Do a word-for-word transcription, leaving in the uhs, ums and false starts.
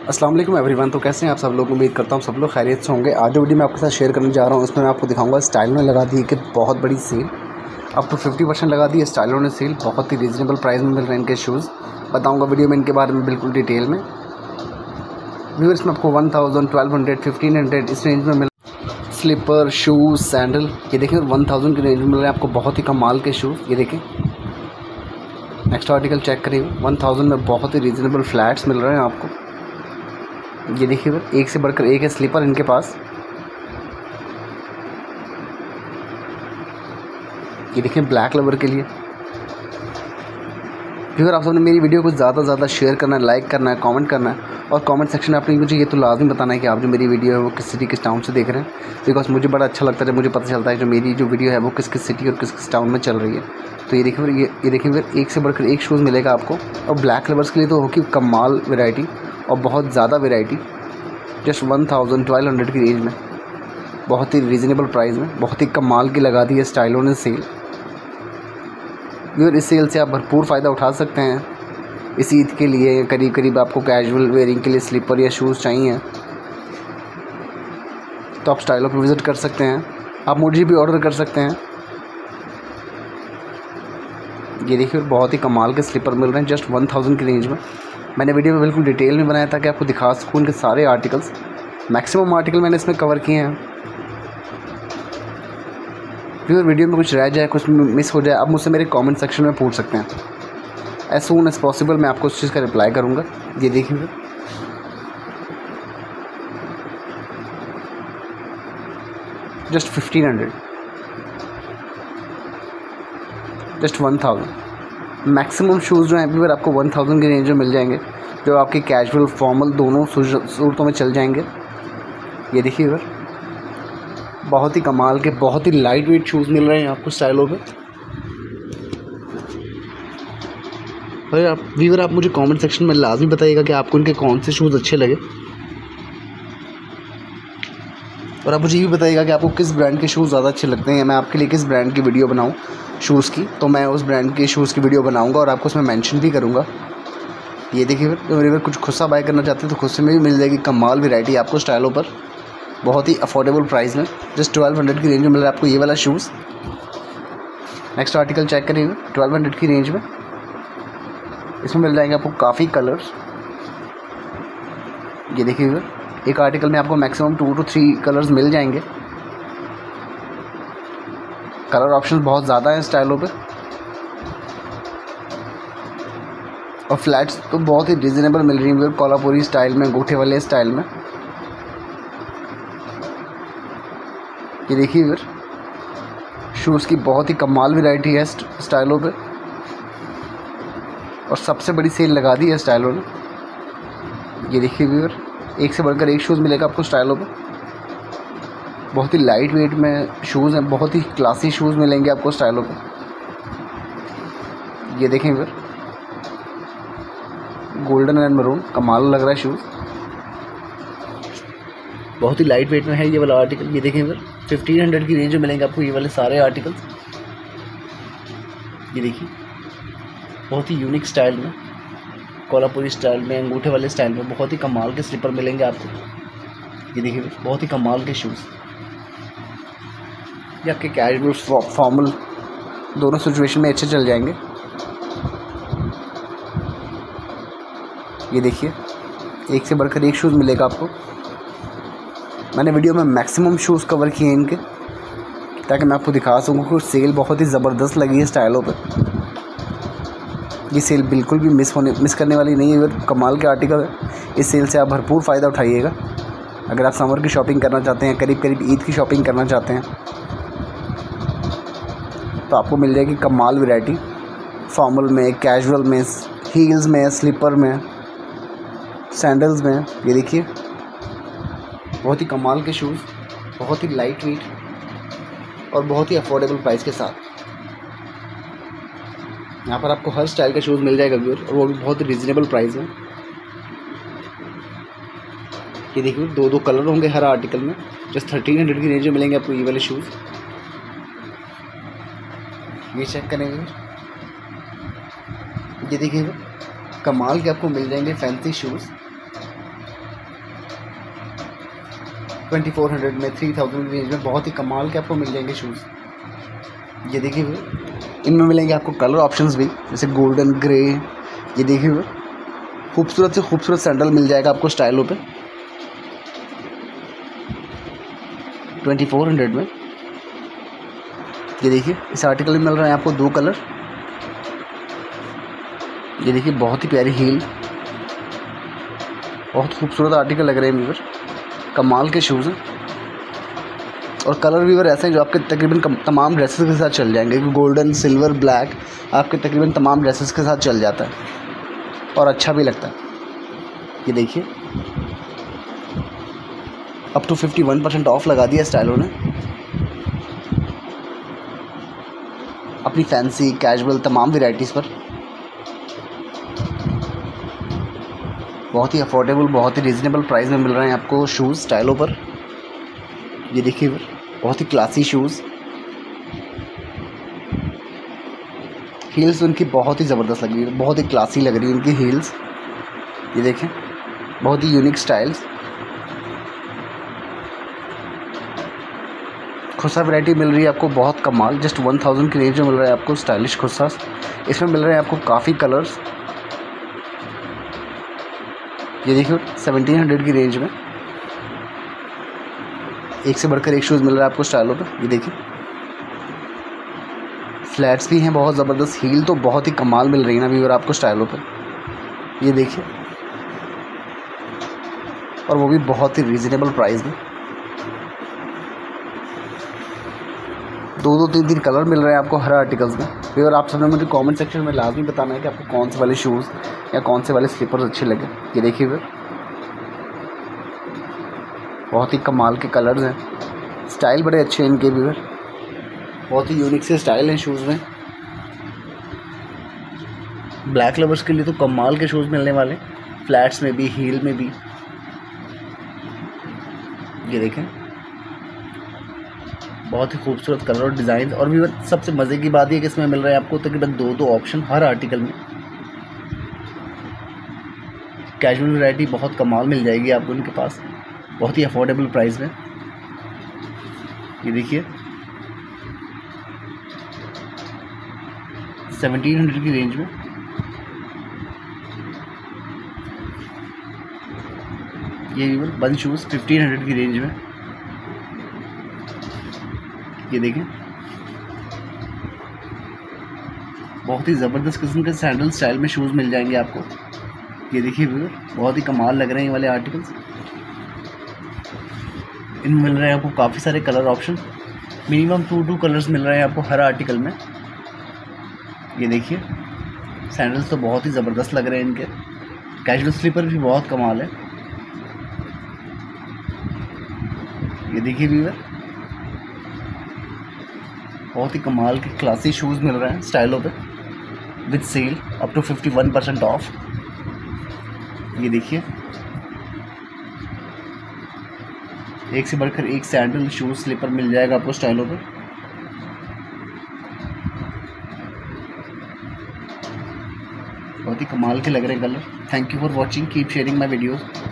अस्सलाम वालेकुम एवरीवन। तो कैसे हैं आप सब लोग? उम्मीद करता हूँ सब लोग खैरियत से होंगे। आज जो वीडियो मैं आपके साथ शेयर करने जा रहा हूँ उसमें मैं आपको दिखाऊंगा स्टाइल में लगा दी है कि बहुत बड़ी सेल, अब तो फिफ्टी परसेंट लगा दी है स्टाइलों ने सेल। बहुत ही रीज़नेबल प्राइस में मिल रहे हैं इनके शूज़। बताऊँगा वीडियो में इनके बारे में बिल्कुल डिटेल में। व्यूअर्स में आपको one thousand twelve hundred fifteen hundred इस रेंज में मिल स्लीपर शूज़ सैंडल, ये देखें वन थाउजेंड की रेंज में मिल रहे हैं आपको बहुत ही कमाल के शूज़। ये देखें नेक्स्ट आर्टिकल चेक करिए, वन थाउजेंड में बहुत ही रीज़नेबल फ्लैट्स मिल रहे हैं आपको। ये देखिए एक से बढ़कर एक है स्लीपर इनके पास। ये देखिए ब्लैक लवर के लिए। फिर आप सबने मेरी वीडियो को ज़्यादा से ज़्यादा शेयर करना है, लाइक करना है, कमेंट करना है और कमेंट सेक्शन में आपने मुझे ये तो लाजमी बताना है कि आप जो मेरी वीडियो है वो किस सिटी किस टाउन से देख रहे हैं। बिकॉज मुझे बड़ा अच्छा लगता है जब मुझे पता चलता है जो मेरी जो वीडियो है वो किस किस सिटी और किस किस टाउन में चल रही है। तो ये देखिए ये ये देखिए फिर एक से बढ़कर एक शूज़ मिलेगा आपको। और ब्लैक लवर्स के लिए तो होगी कमाल वेराइटी और बहुत ज़्यादा variety. Just one thousand twelve hundred की रेंज में बहुत ही रीज़नेबल प्राइस में बहुत ही कमाल की लगा दी है स्टाइलों ने सेल। और इस सेल से आप भरपूर फ़ायदा उठा सकते हैं। इस ईद के लिए करीब करीब आपको कैजुअल वेयरिंग के लिए स्लीपर या शूज़ चाहिए तो आप स्टाइलों पर विज़िट कर सकते हैं। आप मुझे भी ऑर्डर कर सकते हैं। ये देखिए बहुत ही कमाल के स्लीपर मिल रहे हैं जस्ट वन थाउजेंड की रेंज में। मैंने वीडियो में बिल्कुल डिटेल में बनाया था कि आपको दिखा सकूँ इनके सारे आर्टिकल्स। मैक्सिमम आर्टिकल मैंने इसमें कवर किए हैं। फिर वीडियो में कुछ रह जाए, कुछ मिस हो जाए, आप मुझसे मेरे कमेंट सेक्शन में पूछ सकते हैं। एज सून एज पॉसिबल मैं आपको उस चीज़ का रिप्लाई करूँगा। ये देखिए just fifteen hundred just one thousand maximum shoes जो हैं एवरीवेयर आपको वन थाउजेंड की रेंज में मिल जाएंगे, जो आपके कैजुअल फॉर्मल दोनों सूरतों में चल जाएंगे। ये देखिए व्यूअर बहुत ही कमाल के बहुत ही लाइट वेट शूज़ मिल रहे हैं आपको स्टाइलों पे। अरे आप व्यूअर आप मुझे कमेंट सेक्शन में लाजमी बताइएगा कि आपको इनके कौन से शूज़ अच्छे लगे और आप मुझे ये भी बताइएगा कि आपको किस ब्रांड के शूज़ ज़्यादा अच्छे लगते हैं। मैं आपके लिए किस ब्रांड की वीडियो बनाऊँ शूज़ की, तो मैं उस ब्रांड के शूज़ की वीडियो बनाऊँगा और आपको उसमें मेंशन भी करूँगा। ये देखिए फिर मेरे अगर कुछ खुद सा बाय करना चाहते हैं तो खुद से में भी मिल जाएगी कमाल वैरायटी आपको स्टाइलों पर बहुत ही अफोर्डेबल प्राइस में। जस्ट ट्वेल्व हंड्रेड की रेंज में मिल रहा है आपको ये वाला शूज़। नेक्स्ट आर्टिकल चेक करिएगा ट्वेल्व हंड्रेड की रेंज में। इसमें मिल जाएंगे आपको काफ़ी कलर्स। ये देखिए एक आर्टिकल में आपको maximum two two three colours मिल जाएंगे। कलर ऑप्शन बहुत ज़्यादा हैं स्टाइलों पे और फ्लैट्स तो बहुत ही रीज़नेबल मिल रही हैं कोल्हापुरी स्टाइल में, अंगूठे वाले स्टाइल में। ये देखिए फिर शूज़ की बहुत ही कमाल वैरायटी है स्टाइलों पे और सबसे बड़ी सेल लगा दी है स्टाइलों ने। ये देखिए व्यूअर एक से बढ़कर एक शूज़ मिलेगा आपको स्टाइलों पे। बहुत ही लाइट वेट में शूज़ हैं, बहुत ही क्लासी शूज़ मिलेंगे आपको स्टाइलों पे। ये देखें व्यूअर गोल्डन एंड मरून कमाल लग रहा है शूज़, बहुत ही लाइट वेट में है ये वाला आर्टिकल। ये देखें व्यूअर फिफ्टीन हंड्रेड की रेंज में मिलेंगे आपको ये वाले सारे आर्टिकल्स। ये देखिए बहुत ही यूनिक स्टाइल में, कोल्हापुरी स्टाइल में, अंगूठे वाले स्टाइल में बहुत ही कमाल के स्लीपर मिलेंगे आपको। ये देखिए बहुत ही कमाल के शूज़, ये आपके कैजुअल फॉर्मल दोनों सिचुएशन में अच्छे चल जाएंगे। ये देखिए एक से बढ़कर एक शूज़ मिलेगा आपको। मैंने वीडियो में मैक्सिमम शूज़ कवर किए हैं इनके ताकि मैं आपको दिखा सकूँ कि सेल बहुत ही ज़बरदस्त लगी है स्टाइलों पे। ये सेल बिल्कुल भी मिस होने मिस करने वाली नहीं है, कमाल के आर्टिकल है। इस सेल से आप भरपूर फ़ायदा उठाइएगा। अगर आप समर की शॉपिंग करना चाहते हैं, करीब करीब ईद की शॉपिंग करना चाहते हैं तो आपको मिल जाएगी कमाल वैरायटी फॉर्मल में, कैजुअल में, हील्स में, स्लीपर में, सैंडल्स में। ये देखिए बहुत ही कमाल के शूज़, बहुत ही लाइट वेट और बहुत ही अफोर्डेबल प्राइस के साथ। यहाँ पर आपको हर स्टाइल का शूज़ मिल जाएगा व्यूअर और वो भी बहुत ही रीज़नेबल प्राइस में। ये देखिए दो दो कलर होंगे हर आर्टिकल में। जस्ट थर्टीन हंड्रेड की रेंज में मिलेंगे आपको ये वाले शूज़। ये चेक करेंगे ये देखिए कमाल के आपको मिल जाएंगे fancy shoes. Twenty four hundred में, थ्री थाउजेंड रेंज में बहुत ही कमाल के आपको मिल जाएंगे शूज़। ये देखिए भैया, इनमें मिलेंगे आपको कलर ऑप्शंस भी, जैसे गोल्डन, ग्रे। ये देखिए भैया, खूबसूरत से खूबसूरत सैंडल मिल जाएगा आपको स्टाइलों पे ट्वेंटी फोर हंड्रेड में। ये देखिए, इस आर्टिकल में मिल रहा है आपको दो कलर। ये देखिए, बहुत ही प्यारी हील, बहुत खूबसूरत आर्टिकल लग रहे हैं व्यूअर, कमाल के शूज़ हैं। और कलर व्यूअर ऐसे हैं जो आपके तकरीबन तमाम ड्रेसेस के साथ चल जाएंगे। गोल्डन, सिल्वर, ब्लैक आपके तकरीबन तमाम ड्रेसेस के साथ चल जाता है और अच्छा भी लगता है। ये देखिए, up to fifty one percent off लगा दिया स्टाइलों ने अपनी फैंसी, कैजुअल तमाम वेराइटीज़ पर। बहुत ही अफोर्डेबल, बहुत ही रीज़नेबल प्राइस में मिल रहे हैं आपको शूज़ स्टाइलों पर। ये देखिए, बहुत ही क्लासी शूज़, हील्स उनकी बहुत ही ज़बरदस्त लग रही है, बहुत ही क्लासी लग रही है उनकी हील्स। ये देखें, बहुत ही यूनिक स्टाइल्स। खुस्सा वैरायटी मिल रही है आपको बहुत कमाल, जस्ट वन थाउजेंड की रेंज में मिल रहा है आपको स्टाइलिश खुस्सा। इसमें मिल रहे हैं आपको काफ़ी कलर्स। ये देखिए, सेवनटीन हंड्रेड की रेंज में एक से बढ़कर एक शूज़ मिल रहा है आपको स्टाइलों पे। ये देखिए, फ्लैट्स भी हैं बहुत ज़बरदस्त, हील तो बहुत ही कमाल मिल रही है ना व्यूअर आपको स्टाइलों पे। ये देखिए, और वो भी बहुत ही रीज़नेबल प्राइस में। दो दो तीन तीन कलर मिल रहे हैं आपको हर आर्टिकल्स में। व्यूअर आप सबने मुझे कमेंट सेक्शन में लाजमी बताना है कि आपको कौन से वाले शूज़ या कौन से वाले स्लीपर्स अच्छे लगे। ये देखिए व्यूअर, बहुत ही कमाल के कलर्स हैं, स्टाइल बड़े अच्छे हैं इनके व्यूअर, बहुत ही यूनिक से स्टाइल हैं शूज़ में। ब्लैक लवर्स के लिए तो कमाल के शूज़ मिलने वाले, फ्लैट्स में भी, हील में भी। ये देखें, बहुत ही खूबसूरत कलर और डिज़ाइन। और भी सबसे मज़े की बात है कि इसमें मिल रहा है आपको तकरीबन दो दो ऑप्शन हर आर्टिकल में। कैजुअल वैरायटी बहुत कमाल मिल जाएगी आपको इनके पास, बहुत ही अफोर्डेबल प्राइस में। ये देखिए, सेवनटीन हंड्रेड की रेंज में। ये बंद शूज़ फिफ्टीन हंड्रेड की रेंज में। ये देखें, बहुत ही ज़बरदस्त किस्म के सैंडल स्टाइल में शूज़ मिल जाएंगे आपको। ये देखिए व्यूअर, बहुत ही कमाल लग रहे हैं ये वाले आर्टिकल्स। इनमें मिल रहे हैं आपको काफ़ी सारे colour option, minimum two two colours मिल रहे हैं आपको हर आर्टिकल में। ये देखिए, सैंडल्स तो बहुत ही ज़बरदस्त लग रहे हैं इनके। कैजुअल स्लीपर भी बहुत कमाल है। ये देखिए व्यूअर, बहुत ही कमाल के क्लासी शूज़ मिल रहे हैं स्टाइलों पे with sale up to fifty one percent off. ये देखिए, एक से बढ़कर एक सैंडल, शूज़, स्लीपर मिल जाएगा आपको स्टाइलों पे। बहुत ही कमाल के लग रहे हैं colour. Thank you for watching, keep sharing my videos.